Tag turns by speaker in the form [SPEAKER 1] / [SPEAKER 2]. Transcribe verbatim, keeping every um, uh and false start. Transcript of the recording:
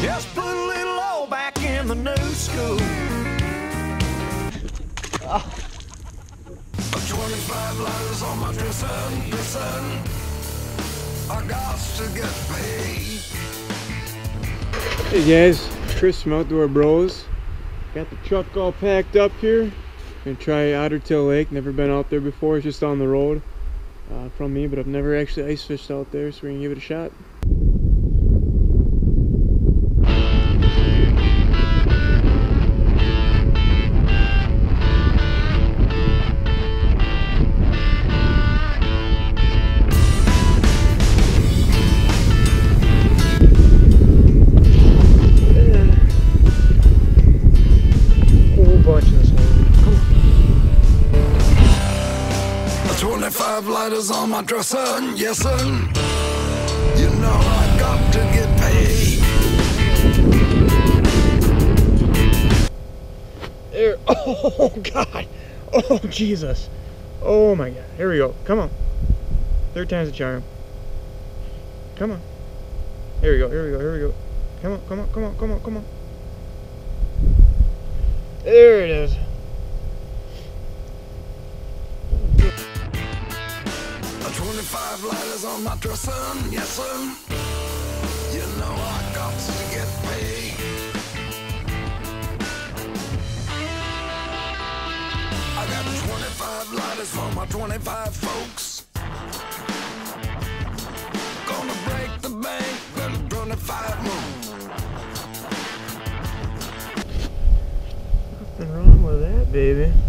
[SPEAKER 1] Just put a little old back in the new school.
[SPEAKER 2] Oh.
[SPEAKER 1] twenty-five lighters on my dresser, dresser. I got to get paid.
[SPEAKER 3] Hey guys, Chris from Outdoor Bros. Got the truck all packed up here. Gonna try Ottertail Lake. Never been out there before. It's just on the road uh, from me, but I've never actually ice fished out there, so we're gonna give it a shot.
[SPEAKER 1] twenty-five lighters on my dresser, yes sir. You know I got to get paid.
[SPEAKER 3] There. Oh God. Oh Jesus. Oh my God. Here we go. Come on. Third time's a charm. Come on. Here we go. Here we go. Here we go. Come on. Come on. Come on. Come on. Come on. There it is.
[SPEAKER 1] twenty-five lighters on my dresser, yes sir. You know I got to get paid. I got twenty-five lighters for my twenty-five folks. Gonna break the bank, let twenty-five more.
[SPEAKER 3] Nothing wrong with that, baby.